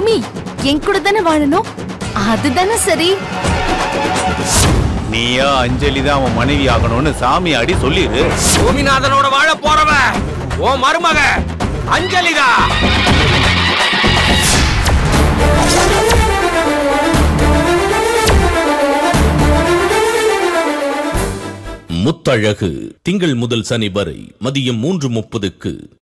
சாமி என் கூட தானே வாழணும், அதுதானே சரி. நீயா அஞ்சலி தான் அவன் மனைவி ஆகணும்னு சாமி அடி சொல்லிரு. பூமிநாதனோட வாழ போறவ ஓ மருமக அஞ்சலிதா. முத்தழகு திங்கள் முதல் சனி வரை மதியம் 3:30க்கு.